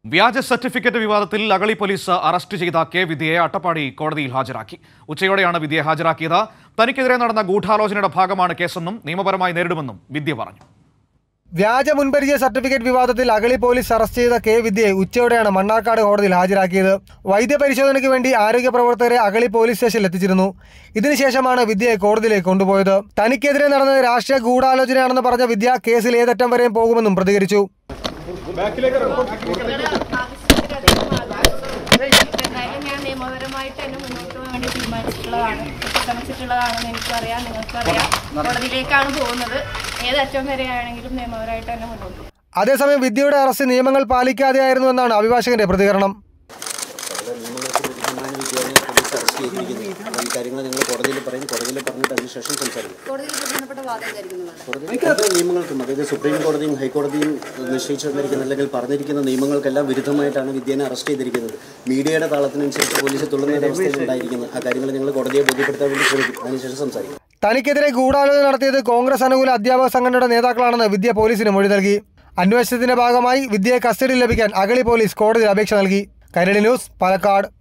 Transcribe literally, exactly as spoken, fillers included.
വ്യാജ സർട്ടിഫിക്കറ്റ് വിവാദത്തിൽ Agali police arrest ചെയ്ത കെ വിദ്യയെ അട്ടപ്പാടി കോടതിയിൽ ഹാജരാക്കി. ഉച്ചയോടെയാണ് വിദ്യയെ ഹാജരാക്കിയത്. തനിക്കെതിരെ നടന്ന ഗൂഢാലോചനയുടെ ഭാഗമാണ് കേസെന്നും നിയമപരമായി നേരിടുമെന്നും വിദ്യ പറഞ്ഞു. വ്യാജ മുൻപരിചയ സർട്ടിഫിക്കറ്റ് വിവാദത്തിൽ അഗളി പോലീസ് അറസ്റ്റ് ചെയ്ത കെ വിദ്യയെ ഉച്ചയോടെയാണ് മണ്ണാർക്കാട് കോടതിയിൽ ഹാജരാക്കിയത്. വൈദ്യപരിശോധനയ്ക്ക് വേണ്ടി ആരോഗ്യ പ്രവർത്തകരെ അഗളി പോലീസ് സ്റ്റേഷനിൽ എത്തിച്ചിരുന്നു. ഇതിനുശേഷമാണ് വിദ്യയെ കോടതിയിലേക്ക് കൊണ്ടുപോയത്. തനിക്കെതിരെ നടന്നത് രാഷ്ട്രീയ ഗൂഢാലോചനയാണെന്ന് പറഞ്ഞ വിദ്യ കേസിൽ ഏതറ്റം വരെയും പോകുമെന്നും പ്രതികരിച്ചു. ഞാൻ നിയമപരമായിട്ട് എന്നെ മുന്നോട്ട് പോകാൻ വേണ്ടി തീരുമാനിച്ചിട്ടുള്ളതാണ്, ശ്രമിച്ചിട്ടുള്ളതാണെന്ന് എനിക്കറിയാം, നിങ്ങൾക്കറിയാം. കോടതിയിലേക്കാണ് പോകുന്നത്. ഏതറ്റം വരെയാണെങ്കിലും നിയമപരമായിട്ട് തന്നെ മുന്നോട്ട് പോകും. അതേസമയം വിദ്യയുടെ അറസ്റ്റ് നിയമങ്ങൾ പാലിക്കാതെയായിരുന്നു എന്നാണ് അഭിഭാഷകന്റെ പ്രതികരണം. ഈ കാര്യങ്ങൾ ഞങ്ങൾ കോടതിയിൽ പറയും, കോടതിയിൽ പറഞ്ഞിട്ട് അതിനുശേഷം സംസാരിക്കും. നിയമങ്ങൾക്കും, അതായത് സുപ്രീം കോടതിയും ഹൈക്കോടതിയും നിശ്ചയിച്ചു വന്നിരിക്കുന്ന അല്ലെങ്കിൽ പറഞ്ഞിരിക്കുന്ന നിയമങ്ങൾക്കെല്ലാം വിരുദ്ധമായിട്ടാണ് വിദ്യനെ അറസ്റ്റ് ചെയ്തിരിക്കുന്നത്. മീഡിയയുടെ താളത്തിനനുസരിച്ച് പോലീസ് തുള്ളുന്ന അവസ്ഥയിൽ ഉണ്ടായിരിക്കുന്നത്. ആ കാര്യങ്ങൾ ഞങ്ങൾ കോടതിയെ ബോധ്യപ്പെടുത്താൻ വേണ്ടി ശ്രമിക്കും. അതിനുശേഷം സംസാരിക്കും. തനിക്കെതിരെ ഗൂഢാലോചന നടത്തിയത് കോൺഗ്രസ് അനുകൂല അധ്യാപക സംഘടനയുടെ നേതാക്കളാണെന്ന് വിദ്യ പോലീസിന് മൊഴി നൽകി. അന്വേഷണത്തിന്റെ ഭാഗമായി വിദ്യയെ കസ്റ്റഡിയിൽ ലഭിക്കാൻ അഗളി പോലീസ് കോടതിയിൽ അപേക്ഷ നൽകി. കൈരളി ന്യൂസ്, പാലക്കാട്.